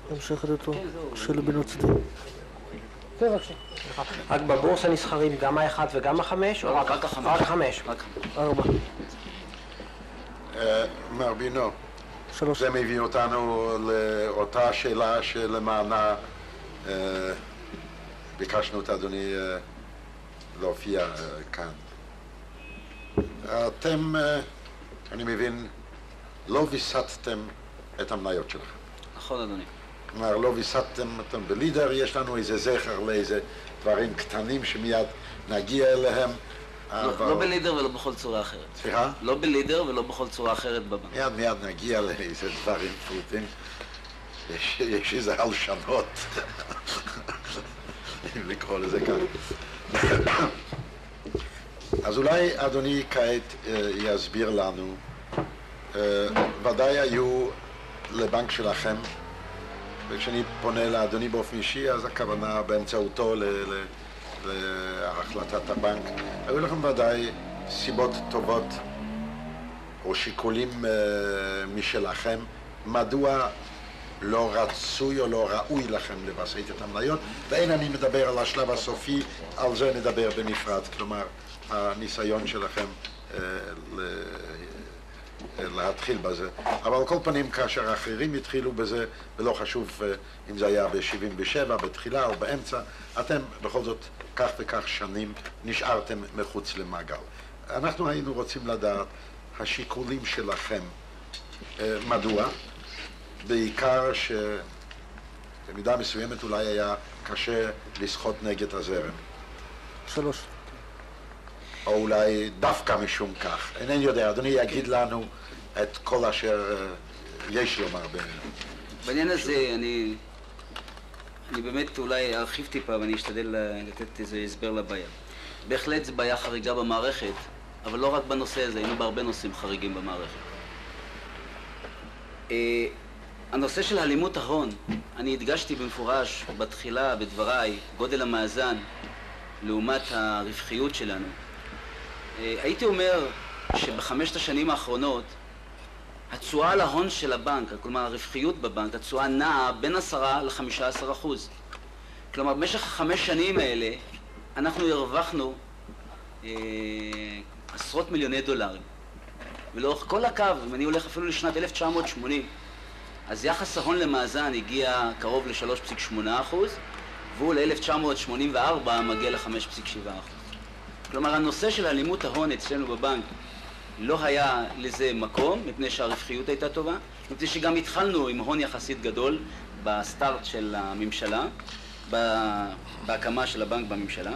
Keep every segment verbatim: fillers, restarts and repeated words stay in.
המשך אותו של בן צדי. כן, בבקשה. רק בבורסה נסחרים גם האחד וגם החמש, או רק החמש? רק החמש. ארבע. מר בינו, שלוש. זה מביא אותנו לאותה שאלה שלמענה ביקשנו את אדוני להופיע כאן. אתם, אני מבין, לא ויסתתם את המניות שלכם. נכון, אדוני. כלומר, לא ויסתתם אותם בלידר, יש לנו איזה זכר לאיזה דברים קטנים שמיד נגיע אליהם. לא, לא בלידר ולא בכל צורה אחרת. סליחה? לא בלידר ולא בכל צורה אחרת בבנק. מיד מיד נגיע לאיזה דברים פרוטים. יש, יש איזה הלשנות, אם לקרוא לזה כאן. אז אולי אדוני כעת יסביר לנו, ודאי היו לבנק שלכם, וכשאני פונה לאדוני באופן אישי, אז הכוונה באמצעותו להחלטת הבנק. היו לכם ודאי סיבות טובות או שיקולים משלכם, מדוע לא רצוי או לא ראוי לכם לבסט את המניות, ואין אני מדבר על השלב הסופי, על זה נדבר בנפרד, כלומר הניסיון שלכם להתחיל בזה. אבל על כל פנים, כאשר אחרים התחילו בזה, ולא חשוב אם זה היה ב-שבעים ושבע, בתחילה או באמצע, אתם בכל זאת כך וכך שנים נשארתם מחוץ למעגל. אנחנו היינו רוצים לדעת השיקולים שלכם, מדוע, בעיקר שבמידה מסוימת אולי היה קשה לשחות נגד הזרם. שלוש. או אולי דווקא משום כך. אינני יודע, אדוני יגיד לנו את כל אשר יש לומר בעניין. בעניין הזה אני, אני באמת אולי ארחיב טיפה ואני אשתדל לתת איזה הסבר לבעיה. בהחלט זו בעיה חריגה במערכת, אבל לא רק בנושא הזה, היינו בהרבה נושאים חריגים במערכת. הנושא של הלימות ההון, אני הדגשתי במפורש בתחילה, בדבריי, גודל המאזן לעומת הרווחיות שלנו. הייתי אומר שבחמשת השנים האחרונות התשואה על ההון של הבנק, כלומר הרווחיות בבנק, התשואה נעה בין עשרה לחמישה עשר אחוז. כלומר במשך החמש שנים האלה אנחנו הרווחנו אה, עשרות מיליוני דולרים. ולאורך כל הקו, אם אני הולך אפילו לשנת אלף תשע מאות שמונים, אז יחס ההון למאזן הגיע קרוב ל-שלוש נקודה שמונה אחוז, והוא ל-אלף תשע מאות שמונים וארבע מגיע ל-חמש נקודה שבע אחוז. כלומר, הנושא של הלימות ההון אצלנו בבנק לא היה לזה מקום, מפני שהרווחיות הייתה טובה, מפני שגם התחלנו עם הון יחסית גדול בסטארט של הממשלה, בהקמה של הבנק בממשלה.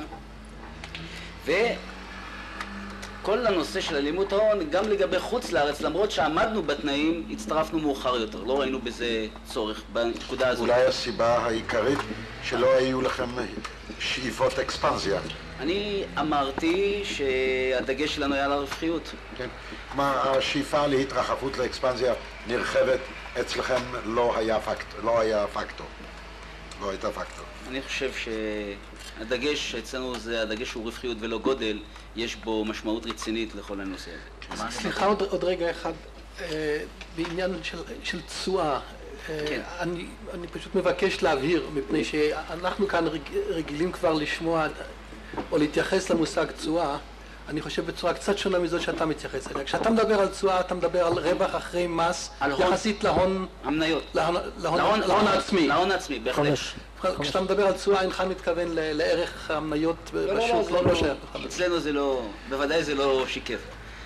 וכל הנושא של הלימות ההון, גם לגבי חוץ לארץ, למרות שעמדנו בתנאים, הצטרפנו מאוחר יותר, לא ראינו בזה צורך בנקודה הזאת. אולי הסיבה העיקרית שלא היו לכם שאיפות אקספנזיה. אני אמרתי שהדגש שלנו היה על הרווחיות. כן. כלומר, השאיפה להתרחבות לאקספנזיה נרחבת אצלכם לא היה פקטור, לא היה פקטור. לא הייתה פקטור. אני חושב שהדגש אצלנו זה הדגש הוא רווחיות ולא גודל, יש בו משמעות רצינית לכל הנושא הזה. סליחה עוד, עוד רגע אחד, בעניין של, של תשואה. כן. אני, אני פשוט מבקש להבהיר, מפני שאנחנו כאן רגילים כבר לשמוע או להתייחס למושג תשואה, אני חושב בצורה קצת שונה מזאת שאתה מתייחס אליה. כשאתה מדבר על תשואה, אתה מדבר על רווח אחרי מס, יחסית להון... המניות. להון, להון, להון, להון העצמי. להון העצמי, בהחלט. חמש. כשאתה מדבר על תשואה, אינך מתכוון לערך המניות בשוק, לא לא שייך. אצלנו זה לא, בוודאי זה לא שיקף.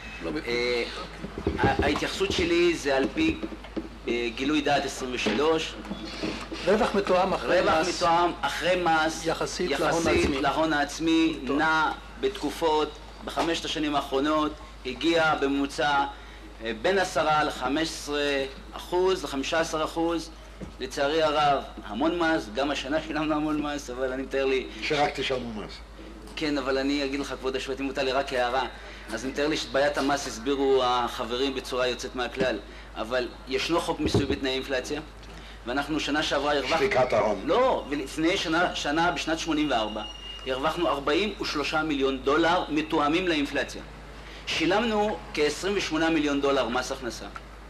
ההתייחסות שלי זה על פי גילוי דעת עשרים ושלוש. רווח מתואם אחרי מס. רווח מתואם אחרי מס. יחסית יחסית להון העצמי. נע בתקופות, בחמשת השנים האחרונות, הגיע בממוצע בין עשרה לחמש עשרה אחוז, לחמישה עשר אחוז. לצערי הרב, המון מס, גם השנה שילמנו המון מס, אבל אני מתאר לי... שרק תשלמו מס. כן, אבל אני אגיד לך, כבוד השופט, אם מותר לי רק הערה, אז אני מתאר לי שאת בעיית המס הסבירו החברים בצורה יוצאת מהכלל, אבל ישנו חוק מיסוי בתנאי אינפלציה, ואנחנו שנה שעברה הרווחנו... שחיקת ההון. לא, ולפני שנה, שנה בשנת שמונים וארבע, הרווחנו ארבעים ושלושה מיליון דולר מתואמים לאינפלציה. שילמנו כ-עשרים ושמונה מיליון דולר מס הכנסה.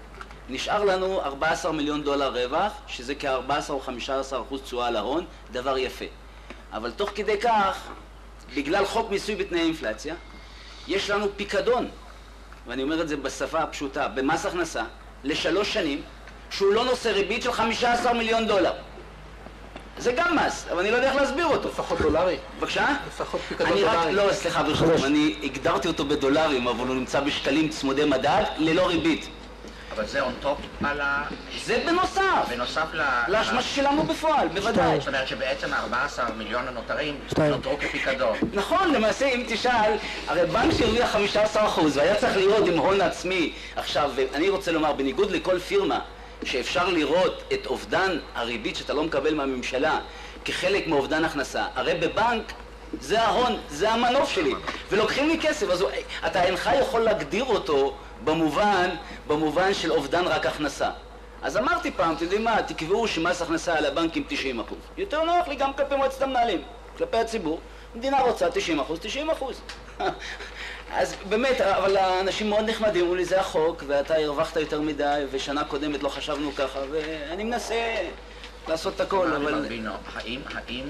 נשאר לנו ארבעה עשר מיליון דולר רווח, שזה כ-ארבעה עשר או חמישה עשר אחוז תשואה על ההון, דבר יפה. אבל תוך כדי כך, בגלל חוק מיסוי בתנאי אינפלציה, יש לנו פיקדון, ואני אומר את זה בשפה הפשוטה, במס הכנסה, לשלוש שנים, שהוא לא נושא ריבית של חמישה עשר מיליון דולר. זה גם מס, אבל אני לא יודע איך להסביר אותו. לפחות דולרי. בבקשה? לפחות פיקדון אני רק, דולרי. לא, סליחה, ברשותכם, אני הגדרתי אותו בדולרים, אבל הוא נמצא בשקלים צמודי מדד, ללא ריבית. אבל זה on top על ה... זה בנוסף. בנוסף ל... למה ששילמנו בפועל, בוודאי. זאת אומרת שבעצם ארבעה עשר מיליון הנותרים שתיים. נותרו כפיקדון. נכון, למעשה אם תשאל, הרי בנק שהרוויח חמישה עשר אחוז והיה צריך לראות עם הון עצמי. עכשיו, אני רוצה לומר, בניגוד לכל פירמה, שאפשר לראות את אובדן הריבית שאתה לא מקבל מהממשלה כחלק מאובדן הכנסה, הרי בבנק זה ההון, זה המנוף שלי, ולוקחים לי כסף, אז אתה אינך יכול להגדיר אותו במובן, במובן של אובדן רק הכנסה. אז אמרתי פעם, אתם יודעים מה, תקבעו שמס הכנסה על הבנקים תשעים אחוז. יותר נוח לי גם כלפי מועצת המנהלים, כלפי הציבור. המדינה רוצה תשעים אחוז, תשעים אחוז. אז באמת, אבל האנשים מאוד נחמדים, אמרו לי, זה החוק, ואתה הרווחת יותר מדי, ושנה קודמת לא חשבנו ככה, ואני מנסה לעשות את הכל, אבל... מרבינו, האם, האם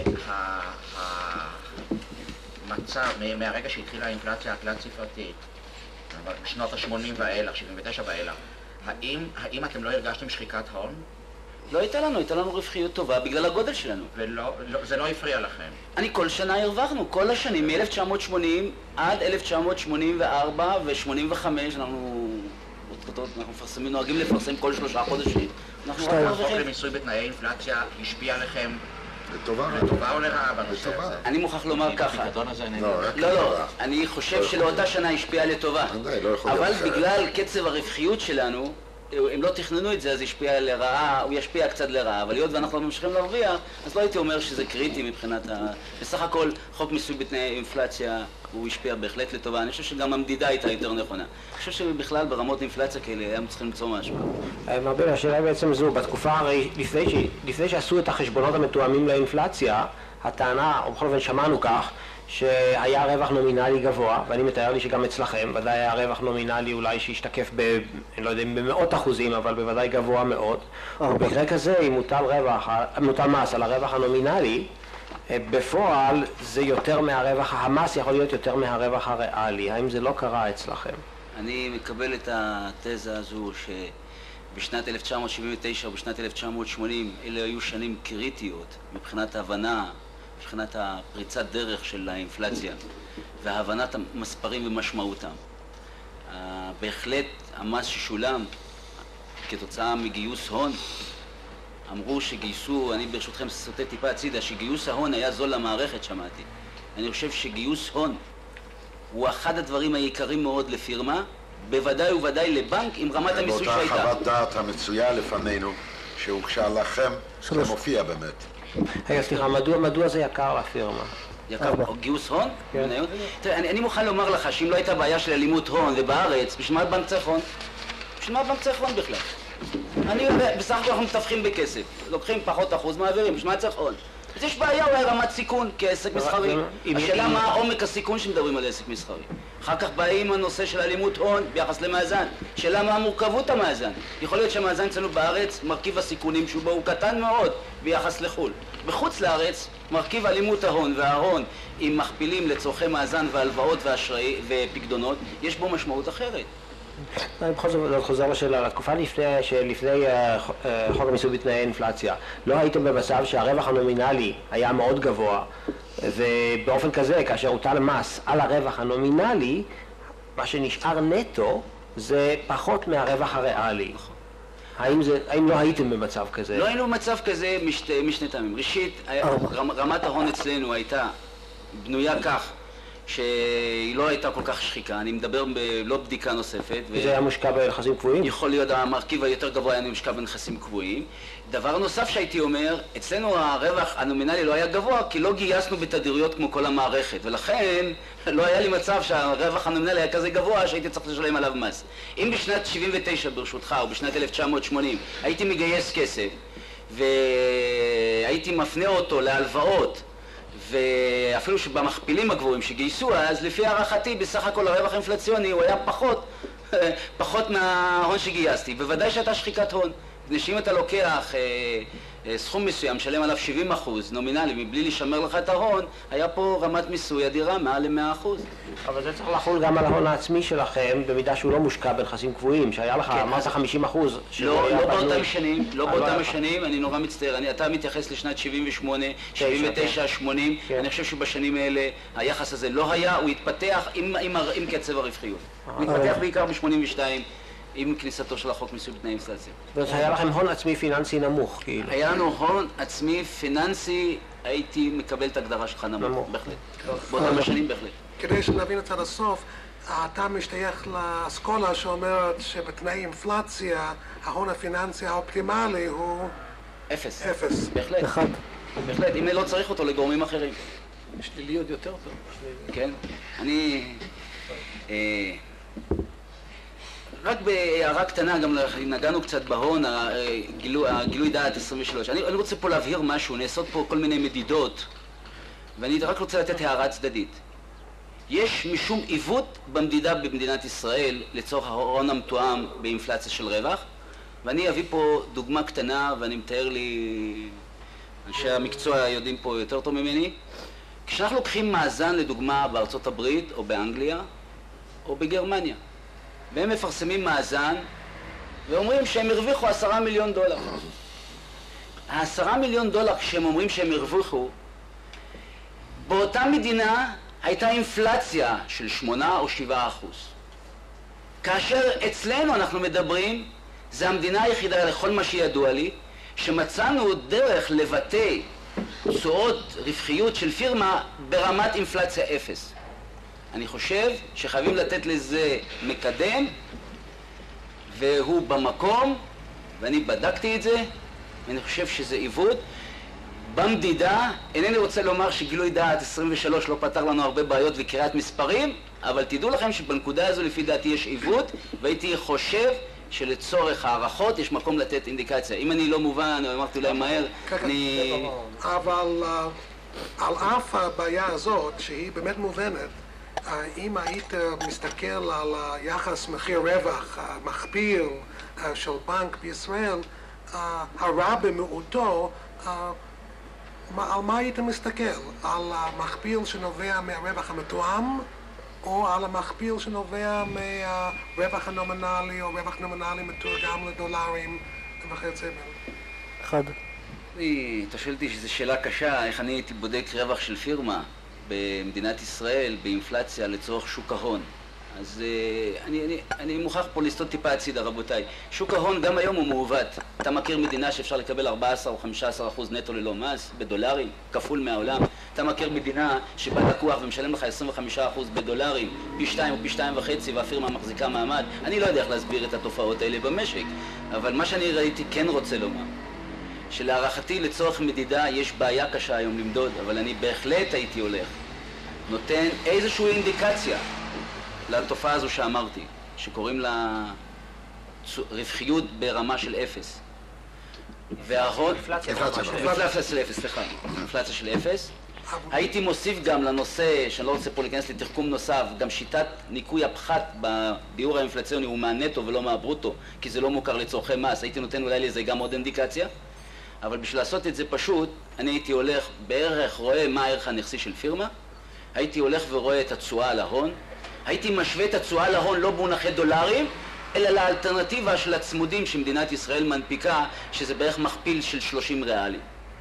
המצב, מהרגע שהתחילה האינפלציה התלת ספרתית, בשנות ה-שמונים ואילך, שבעים ותשע ואילך, האם, האם אתם לא הרגשתם שחיקת הון? לא הייתה לנו, הייתה לנו רווחיות טובה בגלל הגודל שלנו. ולא, לא, זה לא הפריע לכם? אני כל שנה הרווחנו, כל השנים, מ-אלף תשע מאות שמונים עד אלף תשע מאות שמונים וארבע ו-שמונים וחמש, אנחנו... אנחנו מפרסמים, נוהגים לפרסם כל שלושה חודשים. אנחנו רק החוק מרוויחים. למיסוי בתנאי אינפלציה השפיע עליכם לטובה. לטובה או לרעה בנושא לטובה. הזה? אני מוכרח לומר ככה. לא, רק לא, לא, לטובה. אני חושב שלאותה שנה השפיעה לטובה. ודאי, לא יכול להיות אבל אחרת. בגלל קצב הרווחיות שלנו, הם לא תכננו את זה, אז השפיע לרעה, הוא ישפיע קצת לרעה, אבל היות ואנחנו ממשיכים להרוויח, אז לא הייתי אומר שזה קריטי מבחינת ה... בסך הכל, חוק מיסוי בתנאי אינפלציה, הוא השפיע בהחלט לטובה. אני חושב שגם המדידה הייתה יותר נכונה. אני חושב שבכלל ברמות אינפלציה כאלה היינו צריכים למצוא משהו. מרביל, השאלה בעצם זו, בתקופה הרי, לפני, ש... לפני שעשו את החשבונות המתואמים לאינפלציה, הטענה, או בכל אופן שמענו כך, שהיה רווח נומינלי גבוה, ואני מתאר לי שגם אצלכם, ודאי היה רווח נומינלי אולי שהשתקף ב... אני לא יודע אם במאות אחוזים, אבל בוודאי גבוה מאוד. ובמקרה כזה, אם מוטל רווח, מוטל מס על הרווח הנומינלי, בפועל זה יותר מהרווח, המס יכול להיות יותר מהרווח הריאלי. האם זה לא קרה אצלכם? אני מקבל את התזה הזו שבשנת אלף תשע מאות שבעים ותשע ובשנת אלף תשע מאות שמונים אלה היו שנים קריטיות מבחינת ההבנה, מבחינת הפריצת דרך של האינפלציה והבנת המספרים ומשמעותם. בהחלט המס ששולם כתוצאה מגיוס הון, אמרו שגייסו, אני ברשותכם סוטה טיפה הצידה, שגיוס ההון היה זול למערכת, שמעתי. אני חושב שגיוס הון הוא אחד הדברים העיקריים מאוד לפירמה, בוודאי ובוודאי לבנק עם רמת המיסוי שהייתה. באותה חוות דעת המצויה לפנינו, שהוגשה לכם, זה מופיע באמת. רגע, סליחה, מדוע, מדוע זה יקר לפירמה? יקר, גיוס הון? כן. תראה, אני, אני מוכן לומר לך שאם לא הייתה בעיה של אלימות הון ובארץ, בשביל מה בנק צריך הון? בשביל מה בנק צריך הון בכלל? אני, בסך הכל אנחנו מתווכים בכסף, לוקחים פחות אחוז, מעבירים, בשביל מה צריך הון? אז יש בעיה אולי רמת סיכון כעסק מסחרי. השאלה מה עומק הסיכון שמדברים על עסק מסחרי. אחר כך באים הנושא של אלימות הון ביחס למאזן. שאלה מה המורכבות המאזן. יכול להיות שהמאזן אצלנו בארץ, מרכיב הסיכונים שהוא בו הוא קטן מאוד ביחס לחו"ל. בחוץ לארץ, מרכיב אלימות ההון וההון, אם מכפילים לצורכי מאזן והלוואות ופקדונות, יש בו משמעות אחרת. אני בכל זאת חוזר לשאלה, לתקופה לפני, שלפני חוק המיסוי בתנאי אינפלציה, לא הייתם במצב שהרווח הנומינלי היה מאוד גבוה, ובאופן כזה, כאשר הוטל מס על הרווח הנומינלי, מה שנשאר נטו זה פחות מהרווח הריאלי. האם, זה, האם לא הייתם במצב כזה? לא היינו במצב כזה משתי, משני טעמים. ראשית, רמת ההון אצלנו הייתה בנויה כך, שהיא לא הייתה כל כך שחיקה, אני מדבר בלא בדיקה נוספת. וזה היה מושקע בנכסים קבועים? יכול להיות, המרכיב היותר גבוה היה מושקע בנכסים קבועים. דבר נוסף שהייתי אומר, אצלנו הרווח הנומינלי לא היה גבוה, כי לא גייסנו בתדירויות כמו כל המערכת, ולכן לא היה לי מצב שהרווח הנומינלי היה כזה גבוה שהייתי צריך לשלם עליו מס. אם בשנת שבעים ותשע ברשותך, או בשנת אלף תשע מאות שמונים, הייתי מגייס כסף, והייתי מפנה אותו להלוואות, ואפילו שבמכפילים הגבוהים שגייסו, אז לפי הערכתי בסך הכל הרווח האינפלציוני הוא היה פחות פחות מההון שגייסתי. בוודאי שהייתה שחיקת הון. מפני שאם אתה לוקח סכום מסוים, שלם עליו שבעים אחוז נומינלי, מבלי לשמר לך את ההון, היה פה רמת מיסוי אדירה מעל ל-מאה אחוז. אבל זה צריך לחול גם על ההון העצמי שלכם, במידה שהוא לא מושקע בנכסים קבועים, שהיה לך, אמרת חמישים אחוז. לא, לא באותם שנים, לא באותם שנים, אני נורא מצטער, אתה מתייחס לשנת שבעים ושמונה, שבעים ותשע, שמונים, אני חושב שבשנים האלה היחס הזה לא היה, הוא התפתח עם קצב הרווחיות. הוא התפתח בעיקר ב-שמונים ושתיים. עם כניסתו של החוק מיסוי בתנאי אינפלציה. אז היה לכם הון עצמי פיננסי נמוך, כאילו. היה לנו הון עצמי פיננסי, הייתי מקבל את ההגדרה שלך נמוך, בהחלט. באותם השנים בהחלט. כדי שנבין את זה עד הסוף, אתה משתייך לאסכולה שאומרת שבתנאי אינפלציה, ההון הפיננסי האופטימלי הוא... אפס. אפס. בהחלט. אחד. בהחלט, אם לא צריך אותו לגורמים אחרים. שלילי עוד יותר טוב. כן. אני... רק בהערה קטנה, גם נגענו קצת בהון, הגילוי דעת עשרים ושלוש. אני, אני רוצה פה להבהיר משהו, נעשות פה כל מיני מדידות, ואני רק רוצה לתת הערה צדדית. יש משום עיוות במדידה במדינת ישראל לצורך ההון המתואם באינפלציה של רווח, ואני אביא פה דוגמה קטנה, ואני מתאר לי, אנשי המקצוע יודעים פה יותר טוב ממני. כשאנחנו לוקחים מאזן לדוגמה בארצות הברית, או באנגליה, או בגרמניה, והם מפרסמים מאזן ואומרים שהם הרוויחו עשרה מיליון דולר. העשרה מיליון דולר כשהם אומרים שהם הרוויחו, באותה מדינה הייתה אינפלציה של שמונה או שבעה אחוז. כאשר אצלנו אנחנו מדברים, זה המדינה היחידה לכל מה שידוע לי, שמצאנו דרך לבטא תשואות רווחיות של פירמה ברמת אינפלציה אפס. אני חושב שחייבים לתת לזה מקדם, והוא במקום, ואני בדקתי את זה, ואני חושב שזה עיוות. במדידה, אינני רוצה לומר שגילוי דעת עשרים ושלוש לא פתר לנו הרבה בעיות וקריאת מספרים, אבל תדעו לכם שבנקודה הזו לפי דעתי יש עיוות, והייתי חושב שלצורך הערכות יש מקום לתת אינדיקציה. אם אני לא מובן, או אמרתי אולי מהר, אני... אבל על אף הבעיה הזאת, שהיא באמת מובנת, אם היית מסתכל על היחס מחיר רווח המכפיל של בנק בישראל, הרע במיעוטו, על מה היית מסתכל? על המכפיל שנובע מהרווח המתואם, או על המכפיל שנובע מהרווח הנומינלי, או רווח נומינלי מתורגם לדולרים וכיוצא בזה? אחד. אתה שואל אותי שזו שאלה קשה, איך אני הייתי בודק רווח של פירמה במדינת ישראל, באינפלציה לצורך שוק ההון. אז אני, אני, אני מוכרח פה לסטות טיפה הצידה, רבותיי. שוק ההון גם היום הוא מעוות. אתה מכיר מדינה שאפשר לקבל ארבעה עשר או חמישה עשר אחוז נטו ללא מס, בדולרים, כפול מהעולם. אתה מכיר מדינה שבה לקוח ומשלם לך עשרים וחמישה אחוז בדולרים, פי שתיים או פי שתיים וחצי, והפירמה מחזיקה מעמד. אני לא יודע איך להסביר את התופעות האלה במשק, אבל מה שאני ראיתי כן רוצה לומר, שלהערכתי לצורך מדידה יש בעיה קשה היום למדוד, אבל אני בהחלט הייתי הולך, נותן איזושהי אינדיקציה לתופעה הזו שאמרתי, שקוראים לה רווחיות ברמה של אפס. וההון... אינפלציה של אפס, סליחה. אינפלציה של אפס. הייתי מוסיף גם לנושא, שאני לא רוצה פה להיכנס לתחכום נוסף, גם שיטת ניקוי הפחת בביאור האינפלציוני הוא מהנטו ולא מהברוטו, כי זה לא מוכר לצורכי מס. הייתי נותן אולי לזה גם עוד אינדיקציה. אבל בשביל לעשות את זה פשוט, אני הייתי הולך בערך, רואה מה הערך הנכסי של פירמה, הייתי הולך ורואה את התשואה על ההון, הייתי משווה את התשואה על ההון לא במונחי דולרים, אלא לאלטרנטיבה של הצמודים שמדינת ישראל מנפיקה, שזה בערך מכפיל של שלושים ריאלי.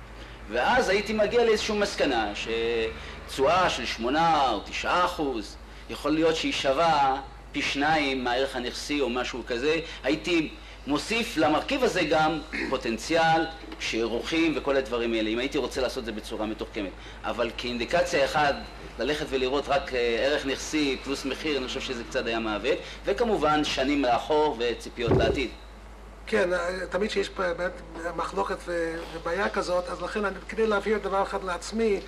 ואז הייתי מגיע לאיזושהי מסקנה, שתשואה של שמונה או תשעה אחוז, יכול להיות שהיא שווה פי שניים מהערך הנכסי או משהו כזה, הייתי מוסיף למרכיב הזה גם פוטנציאל, שערוכים וכל הדברים האלה, אם הייתי רוצה לעשות זה בצורה מתוחכמת. אבל כאינדיקציה אחד, ללכת ולראות רק ערך נכסי פלוס מחיר, אני חושב שזה קצת היה מעוות, וכמובן שנים לאחור וציפיות לעתיד. כן, תמיד שיש באמת מחלוקת ובעיה כזאת, אז לכן כדי להבהיר דבר אחד לעצמי,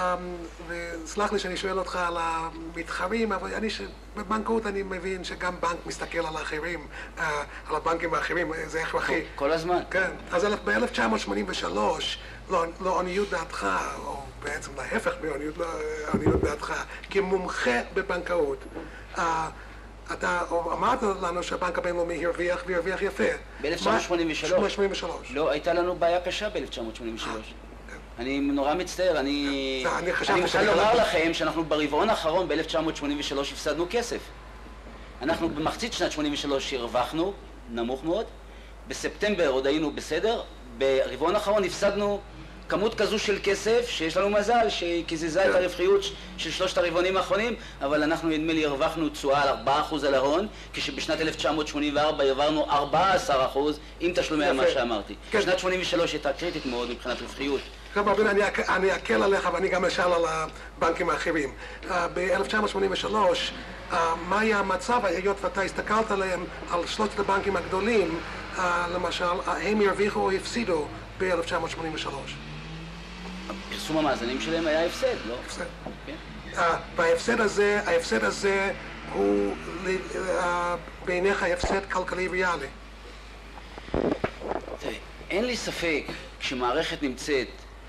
וסלח לי שאני שואל אותך על המתחרים, אבל אני שבבנקאות אני מבין שגם בנק מסתכל על האחרים, על הבנקים האחרים, זה הכרחי. כל הזמן. כן, אז ב-אלף תשע מאות שמונים ושלוש, לא עניות דעתך, או בעצם להפך מעניות דעתך, כמומחה בבנקאות, אתה אמרת לנו שהבנק הבינלאומי הרוויח והרוויח יפה. ב-אלף תשע מאות שמונים ושלוש. שמונים ושלוש. לא, הייתה לנו בעיה קשה ב-אלף תשע מאות שמונים ושלוש. אני נורא מצטער, אני... אני חשבתי אני מוכן שאני לומר חלק. לכם שאנחנו ברבעון האחרון ב-אלף תשע מאות שמונים ושלוש הפסדנו כסף. אנחנו במחצית שנת שמונים ושלוש הרווחנו, נמוך מאוד, בספטמבר עוד היינו בסדר, ברבעון האחרון הפסדנו כמות כזו של כסף שיש לנו מזל שקיזזה את הרווחיות של שלושת הרבעונים האחרונים, אבל אנחנו נדמה לי הרווחנו תשואה על ארבעה אחוז על ההון, כשבשנת אלף תשע מאות שמונים וארבע העברנו ארבעה עשר אחוז עם תשלומי מה שאמרתי. כן. שנת שמונים ושלוש הייתה קריטית מאוד מבחינת רווחיות. גם רבין, אני, אק- אני אקל עליך ואני גם אשאל על הבנקים האחרים. Uh, ב-אלף תשע מאות שמונים ושלוש, uh, מה היה המצב, היות ואתה הסתכלת עליהם, על שלושת הבנקים הגדולים, uh, למשל, uh, הם הרוויחו או הפסידו ב-אלף תשע מאות שמונים ושלוש? פרסום המאזנים שלהם היה הפסד, לא? הפסד. כן. Uh, וההפסד הזה, ההפסד הזה הוא uh, בעיניך הפסד כלכלי ריאלי. תראה, אין לי ספק כשמערכת נמצאת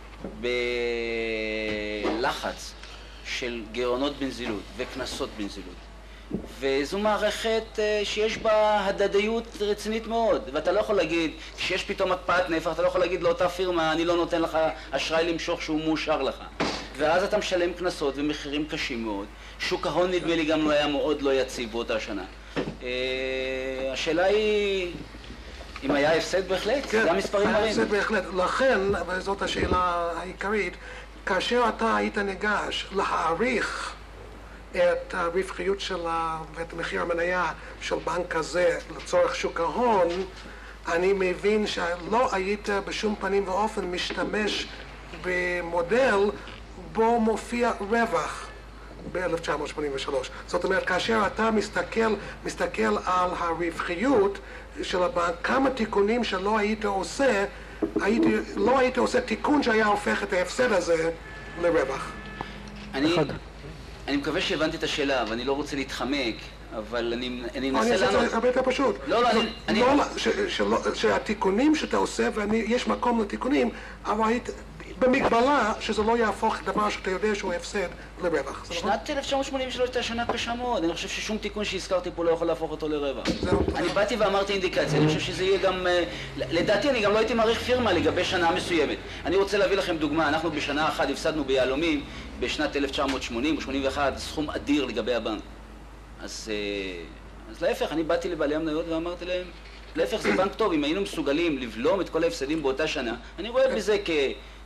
בלחץ של גירעונות בנזילות וקנסות בנזילות, וזו מערכת אה, שיש בה הדדיות רצינית מאוד, ואתה לא יכול להגיד, כשיש פתאום הקפאת נפח, אתה לא יכול להגיד לאותה פירמה, אני לא נותן לך אשראי למשוך שהוא מאושר לך. ואז אתה משלם קנסות ומחירים קשים מאוד. שוק ההון נדמה לי גם לא היה מאוד לא יציב באותה שנה. אה, השאלה היא... אם היה הפסד בהחלט, זה המספרים היה מראים. הפסד בהחלט. לכן, וזאת השאלה העיקרית, כאשר אתה היית ניגש להעריך את הרווחיות שלה ואת מחיר המניה של בנק כזה לצורך שוק ההון, אני מבין שלא היית בשום פנים ואופן משתמש במודל בו מופיע רווח ב-אלף תשע מאות שמונים ושלוש. זאת אומרת, כאשר אתה מסתכל, מסתכל על הרווחיות של הבנק, כמה תיקונים שלא היית עושה, היית, לא היית עושה תיקון שהיה הופך את ההפסד הזה לרווח. אני, אחד. אני מקווה שהבנתי את השאלה, ואני לא רוצה להתחמק, אבל אני, אני אני אנסה אעשה את לענות. זה הרבה יותר פשוט. לא, לא, אני- אני- לא, ש- שלא- שהתיקונים שאתה עושה, ויש מקום לתיקונים, אבל היית במגבלה שזה לא יהפוך דבר שאתה יודע שהוא הפסד לרווח. זה נכון? שנת אלף תשע מאות שמונים ושלוש הייתה שנה קשה מאוד, אני חושב ששום תיקון שהזכרתי פה לא יכול להפוך אותו לרווח. זהו. אני באתי ואמרתי אינדיקציה, אני חושב שזה יהיה גם... אה, לדעתי אני גם לא הייתי מעריך פירמה לגבי שנה מסוימת. אני רוצה להביא לכם דוגמה, אנחנו בשנה אחת הפסדנו ביהלומים בשנת אלף תשע מאות שמונים או שמונים ואחת סכום אדיר לגבי הבנק. אז, אה, אז להפך, אני באתי לבעלי המניות ואמרתי להם, להפך זה בנק טוב, אם היינו מסוגלים לבלום את כל ההפסדים באותה שנה, אני רואה בזה כ...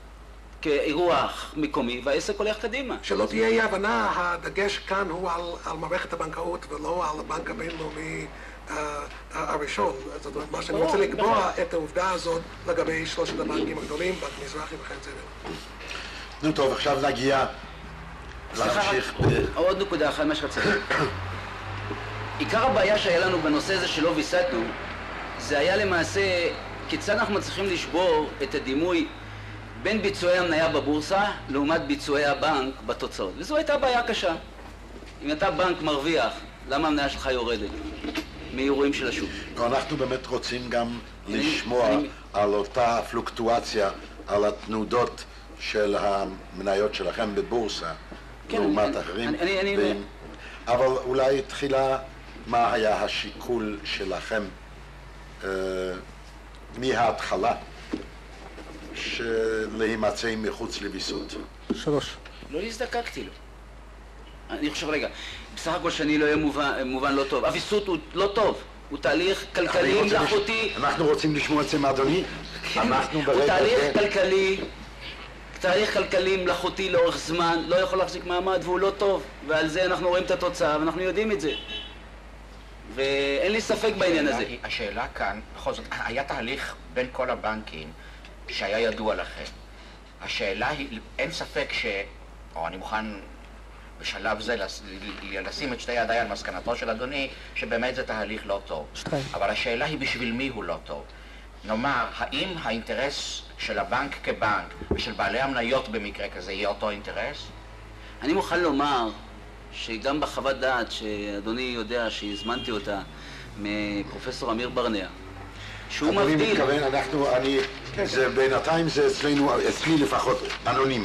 כאירוע מקומי, והעסק הולך קדימה. שלא תהיה אי הבנה, הדגש כאן הוא על, על מערכת הבנקאות ולא על הבנק הבינלאומי uh, הראשון. זאת אומרת, מה שאני רוצה לקבוע את העובדה הזאת לגבי שלושת הבנקים הגדולים, בנק מזרחי וכן זה. נו טוב, עכשיו נגיע סליחה, להמשיך. רק ב- עוד נקודה אחת, מה שרציתי. עיקר הבעיה שהיה לנו בנושא הזה שלא ויסתנו, זה היה למעשה כיצד אנחנו מצליחים לשבור את הדימוי בין ביצועי המניה בבורסה לעומת ביצועי הבנק בתוצאות. וזו הייתה בעיה קשה. אם אתה בנק מרוויח, למה המניה שלך יורדת? מאירועים של השוק. אנחנו באמת רוצים גם לשמוע אני- על אותה פלוקטואציה, על התנודות של המניות שלכם בבורסה, כן, לעומת אני- אחרים. אני- אני- אני- ואם- אבל אולי תחילה, מה היה השיקול שלכם אה, מההתחלה של להימצא מחוץ לוויסות? שלוש. לא הזדקקתי לו. אני חושב, רגע, בסך הכל שאני לא אהיה מובן, מובן לא טוב. הוויסות הוא לא טוב. הוא תהליך אני כלכלי רוצה לש- מלאכותי. אנחנו רוצים לשמוע את זה מאדוני. אנחנו הוא ברגע תהליך זה... כלכלי, תהליך כלכלי מלאכותי לאורך זמן, לא יכול להחזיק מעמד והוא לא טוב. ועל זה אנחנו רואים את התוצאה ואנחנו יודעים את זה. ואין לי ספק בעניין הזה. השאלה- השאלה כאן, בכל זאת, היה תהליך בין כל הבנקים שהיה ידוע לכם. השאלה היא, אין ספק ש... או אני מוכן בשלב זה לס- לשים את שתי ידיי על מסקנתו של אדוני, שבאמת זה תהליך לא טוב. שתיים. אבל השאלה היא בשביל מי הוא לא טוב. נאמר, האם האינטרס של הבנק כבנק ושל בעלי המניות במקרה כזה יהיה אותו אינטרס? אני מוכן לומר שגם בחוות דעת שאדוני יודע שהזמנתי אותה מפרופסור אמיר ברנע, שהוא אני מבדיל... מתכוון, אנחנו, אני, זה בינתיים זה אצלנו, אצלי לפחות, אנונימי.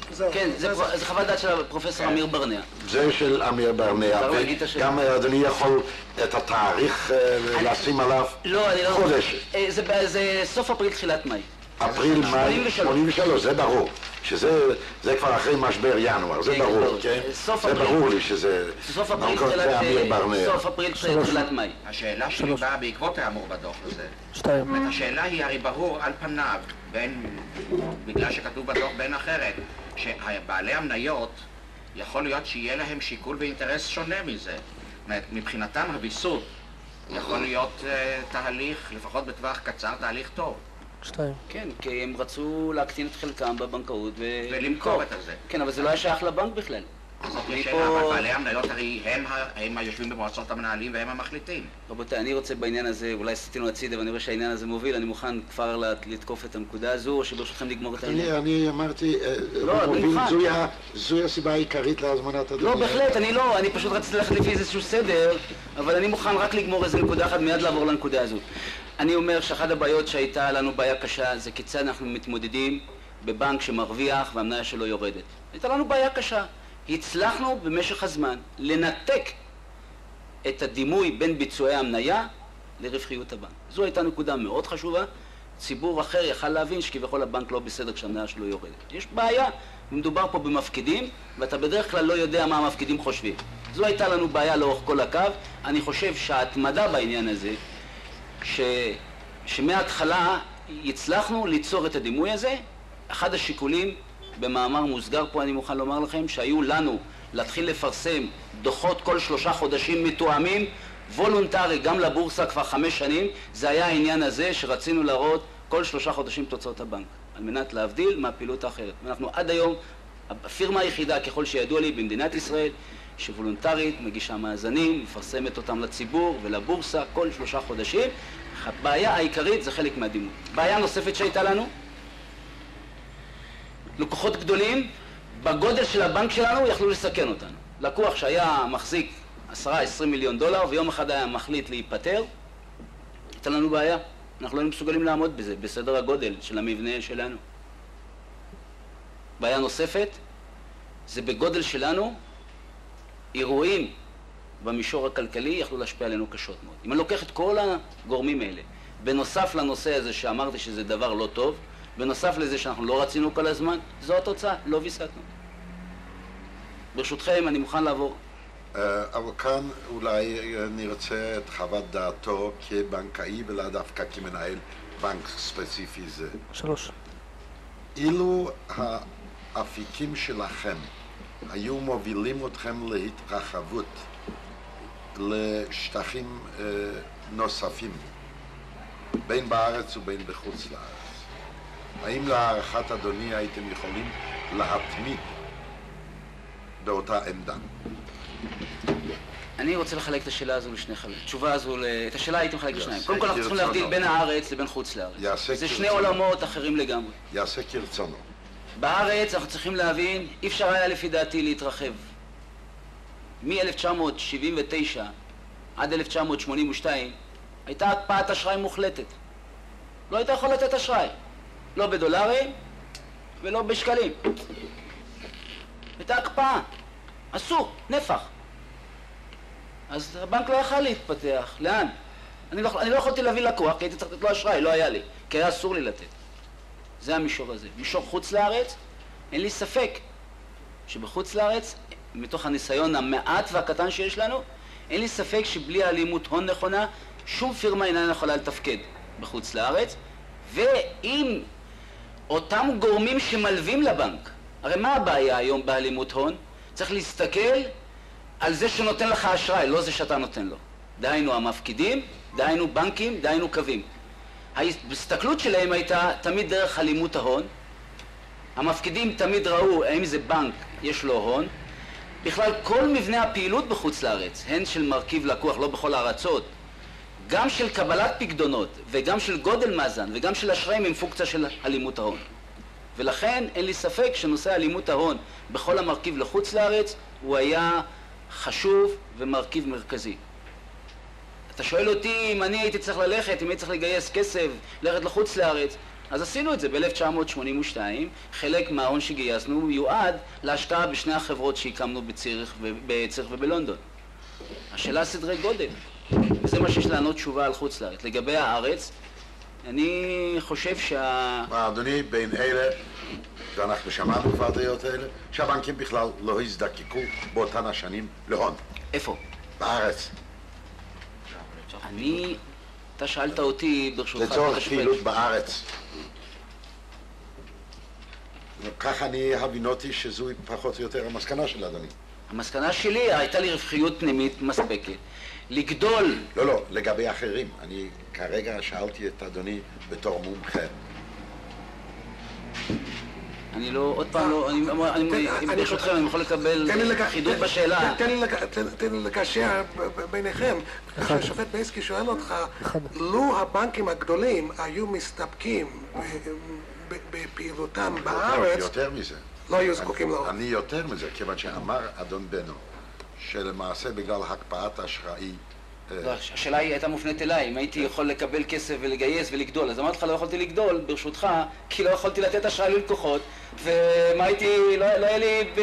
זהו, כן, זה זה- פר- זה חוות דעת של הפרופסור אמיר ברנע. זה של אמיר ברנע, אפשר להגיד את השם. וגם אדוני יכול את התאריך אה, לשים עליו לא, אני לא... חודש, אה, זה ב- זה סוף אפריל, תחילת מאי. אפריל, מאי, שמונים ושלוש. שמונים ושלוש, זה ברור, שזה זה כבר אחרי משבר ינואר, זה כן, ברור, ברור. כן? סוף זה אפריל. ברור לי שזה... סוף אפריל, במקום תחילת... זה אמיר אה, ברנע. סוף אפריל, תחילת מאי. השאלה שלי באה בעקבות האמור בדוח הזה. שתיים. זאת אומרת, השאלה היא, הרי ברור על פניו, בין, בגלל שכתוב בדוח בין אחרת, שבעלי המניות, יכול להיות שיהיה להם שיקול ואינטרס שונה מזה. זאת אומרת, מבחינתם הוויסות יכול להיות uh, תהליך, לפחות בטווח קצר, תהליך טוב. שתיים. כן, כי הם רצו להקטין את חלקם בבנקאות ו... ולמכור את זה. כן, אבל זה לא היה שייך לבנק בכלל. זאת אני השאלה, פה- אבל בעלי המניות הרי הם, ה- הם היושבים במועצות המנהלים והם המחליטים. רבותיי, אני רוצה בעניין הזה, אולי סטינו הצידה ואני רואה שהעניין הזה מוביל, אני מוכן כבר לה- לתקוף את הנקודה הזו, או שברשותכם נגמור את העניין. הנה, אני אמרתי, אה, לא, מוביל, במיוחד. זוהי ה- זוהי הסיבה העיקרית להזמנת אדוני. לא, בהחלט, אני לא, אני פשוט רציתי ללכת לפי איזשהו סדר, אבל אני מוכן רק לגמור איזה נקודה אחת, מיד לעבור לנקודה הזו. אני אומר שאחת הבעיות שהייתה לנו בעיה קשה, זה כיצד אנחנו מתמודדים בבנק שמרוויח והמניה שלו יורדת. הייתה לנו בעיה קשה. הצלחנו במשך הזמן לנתק את הדימוי בין ביצועי המניה לרווחיות הבנק. זו הייתה נקודה מאוד חשובה. ציבור אחר יכל להבין שכביכול הבנק לא בסדר כשהמניה שלו יורדת. יש בעיה, מדובר פה במפקידים, ואתה בדרך כלל לא יודע מה המפקידים חושבים. זו הייתה לנו בעיה לאורך כל הקו. אני חושב שההתמדה בעניין הזה, ש... שמההתחלה הצלחנו ליצור את הדימוי הזה. אחד השיקולים, במאמר מוסגר פה אני מוכן לומר לכם, שהיו לנו להתחיל לפרסם דוחות כל שלושה חודשים מתואמים, וולונטרי גם לבורסה כבר חמש שנים, זה היה העניין הזה שרצינו להראות כל שלושה חודשים תוצאות הבנק, על מנת להבדיל מהפעילות האחרת. ואנחנו עד היום, הפירמה היחידה ככל שידוע לי במדינת ישראל, שוולונטרית, מגישה מאזנים, מפרסמת אותם לציבור ולבורסה כל שלושה חודשים. הבעיה העיקרית זה חלק מהדימוי. בעיה נוספת שהייתה לנו, לקוחות גדולים, בגודל של הבנק שלנו יכלו לסכן אותנו. לקוח שהיה מחזיק עשרה עשרים מיליון דולר ויום אחד היה מחליט להיפטר, הייתה לנו בעיה. אנחנו לא היינו מסוגלים לעמוד בזה, בסדר הגודל של המבנה שלנו. בעיה נוספת, זה בגודל שלנו, אירועים במישור הכלכלי יכלו להשפיע עלינו קשות מאוד. אם אני לוקח את כל הגורמים האלה, בנוסף לנושא הזה שאמרתי שזה דבר לא טוב, בנוסף לזה שאנחנו לא רצינו כל הזמן, זו התוצאה, לא ויסתנו. ברשותכם, אני מוכן לעבור. אה, אבל כאן אולי אה, נרצה את חוות דעתו כבנקאי ולא דווקא כמנהל בנק ספציפי זה. שלוש. אילו האפיקים שלכם היו מובילים אתכם להתרחבות לשטחים אה, נוספים, בין בארץ ובין בחוץ לארץ, האם להערכת אדוני הייתם יכולים להתמיד באותה עמדה? אני רוצה לחלק את השאלה הזו לשני חלקים. התשובה הזו, את השאלה הייתי מחלק לשניים. יעשה קודם כל אנחנו צריכים כרצונו. להבדיל בין הארץ לבין חוץ לארץ. יעשה זה שני כרצונו. עולמות אחרים לגמרי. יעשה כרצונו. בארץ אנחנו צריכים להבין, אי אפשר היה לפי דעתי להתרחב. מ-אלף תשע מאות שבעים ותשע עד אלף תשע מאות שמונים ושתיים הייתה הקפאת אשראי מוחלטת. לא היית יכול לתת אשראי. לא בדולרים ולא בשקלים. הייתה הקפאה. אסור, נפח. אז הבנק לא יכל להתפתח. לאן? אני לא, אני לא יכולתי להביא לקוח, כי הייתי צריך לתת לו אשראי, לא היה לי. כי היה אסור לי לתת. זה המישור הזה. מישור חוץ לארץ, אין לי ספק שבחוץ לארץ, מתוך הניסיון המעט והקטן שיש לנו, אין לי ספק שבלי האלימות הון נכונה, שום פירמה אינה יכולה לתפקד בחוץ לארץ, ואם אותם גורמים שמלווים לבנק, הרי מה הבעיה היום באלימות הון? צריך להסתכל על זה שנותן לך אשראי, לא זה שאתה נותן לו. דהיינו המפקידים, דהיינו בנקים, דהיינו קווים. ההסתכלות שלהם הייתה תמיד דרך אלימות ההון. המפקידים תמיד ראו האם זה בנק, יש לו הון. בכלל כל מבנה הפעילות בחוץ לארץ, הן של מרכיב לקוח, לא בכל הארצות, גם של קבלת פקדונות וגם של גודל מאזן וגם של אשראים הם פונקציה של אלימות ההון. ולכן אין לי ספק שנושא אלימות ההון בכל המרכיב לחוץ לארץ הוא היה חשוב ומרכיב מרכזי. אתה שואל אותי אם אני הייתי צריך ללכת, אם הייתי צריך לגייס כסף, ללכת לחוץ לארץ, אז עשינו את זה ב-אלף תשע מאות שמונים ושתיים, חלק מההון שגייסנו מיועד להשקעה בשני החברות שהקמנו בציריך, בציריך ובלונדון. השאלה סדרי גודל, וזה מה שיש לענות תשובה על חוץ לארץ. לגבי הארץ, אני חושב שה... אדוני, בין אלה, ואנחנו שמענו כבר דעות האלה, שהבנקים בכלל לא הזדקקו באותן השנים להון. איפה? בארץ. אני... אתה שאלת אותי ברשותך... לצורך פעילות בארץ. ככה אני הבינותי שזוהי פחות או יותר המסקנה של אדוני. המסקנה שלי הייתה לי רווחיות פנימית מספקת. לגדול... לא, לא, לגבי אחרים. אני כרגע שאלתי את אדוני בתור מומחה. אני לא, עוד פעם לא, אני ברשותכם, אני יכול לקבל חידוד בשאלה. תן לי לקשר ביניכם. כשהשופט בייסקי שואל אותך, לו הבנקים הגדולים היו מסתפקים בפעילותם בארץ, יותר מזה. לא היו זקוקים לו. אני יותר מזה, כיוון שאמר אדון בנו, שלמעשה בגלל הקפאת אשראי... לא, השאלה היא הייתה מופנית אליי, אם הייתי יכול לקבל כסף ולגייס ולגדול, אז אמרתי לך לא יכולתי לגדול, ברשותך, כי לא יכולתי לתת אשראי ללקוחות, ומה הייתי, לא היה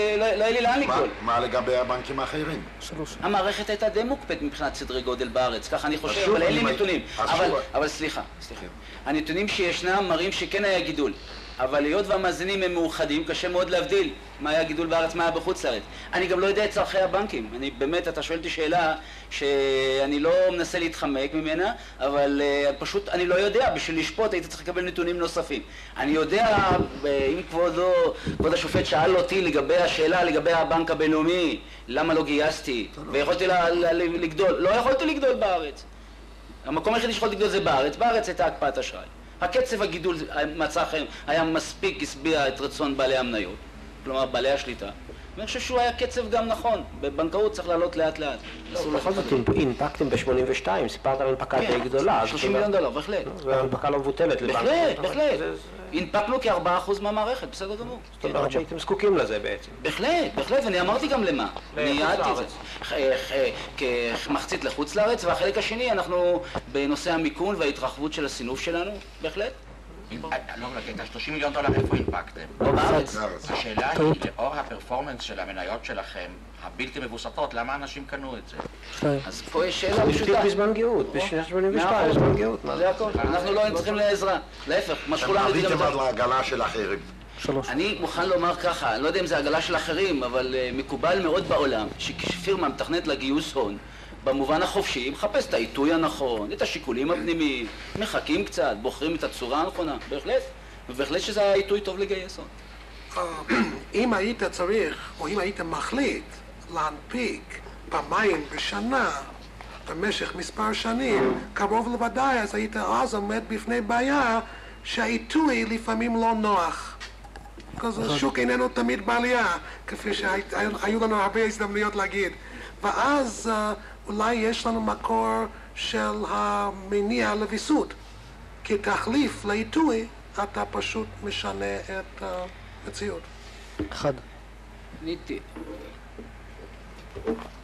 לי לאן לגדול. מה לגבי הבנקים האחרים? המערכת הייתה די מוקפאת מבחינת סדרי גודל בארץ, ככה אני חושב, אבל אין לי נתונים. אבל סליחה, סליחה. הנתונים שישנם מראים שכן היה גידול. אבל היות והמאזינים הם מאוחדים, קשה מאוד להבדיל מה היה גידול בארץ, מה היה בחוץ לארץ. אני גם לא יודע את צרכי הבנקים. אני באמת, אתה שואל אותי שאלה שאני לא מנסה להתחמק ממנה, אבל uh, פשוט אני לא יודע. בשביל לשפוט הייתי צריך לקבל נתונים נוספים. אני יודע, אם כבודו, כבוד השופט שאל אותי לגבי השאלה, לגבי הבנק הבינלאומי, למה לא גייסתי, ויכולתי ל- ל- לגדול. לא יכולתי לגדול בארץ. המקום היחידי שיכולתי לגדול זה בארץ. בארץ הייתה הקפאת אשראי. הקצב הגידול מצא חן, היה מספיק, הסביע את רצון בעלי המניות, כלומר בעלי השליטה. ואני חושב שהוא היה קצב גם נכון, בבנקאות צריך לעלות לאט לאט. בכל זאת הנפקתם ב-שמונים ושתיים, סיפרת על הנפקה די גדולה. שלושים מיליון דולר, בהחלט. והנפקה לא מבוטלת. בהחלט, בהחלט. הנפקנו כארבעה אחוז מהמערכת, בסדר גמור. זאת אומרת שהייתם זקוקים לזה בעצם. בהחלט, בהחלט, ואני אמרתי גם למה. אני יעדתי את זה. כמחצית לחוץ לארץ, והחלק השני אנחנו בנושא המיקום וההתרחבות של הסינוף שלנו, בהחלט. לא, את ה-שלושים מיליון דולר איפה הנפקתם? לא בארץ. השאלה היא, לאור הפרפורמנס של המניות שלכם, הבלתי מבוסתות, למה אנשים קנו את זה? אז פה יש שאלה פשוטה. בזמן גאות, בשנת שמונים ושתיים, בזמן גאות. זה הכל. אנחנו לא צריכים לעזרה. להפך, משכו לנו את זה גם עליתם על העגלה של אחרים. אני מוכן לומר ככה, אני לא יודע אם זה עגלה של אחרים, אבל מקובל מאוד בעולם שכשפירמה מתכננת לגיוס הון, במובן החופשי, מחפש את העיתוי הנכון, את השיקולים הפנימיים, מחכים קצת, בוחרים את הצורה הנכונה, בהחלט, ובהחלט שזה העיתוי טוב לגייס הון. אם היית צריך, או אם היית מחליט להנפיק פעמיים בשנה במשך מספר שנים, קרוב לוודאי, אז היית אז עומד בפני בעיה שהעיתוי לפעמים לא נוח. אז השוק איננו תמיד בעלייה, כפי שהיו לנו הרבה הזדמנויות להגיד. ואז אולי יש לנו מקור של המניע לוויסות. כתחליף לעיתוי, אתה פשוט משנה את המציאות. אחד. ניתי.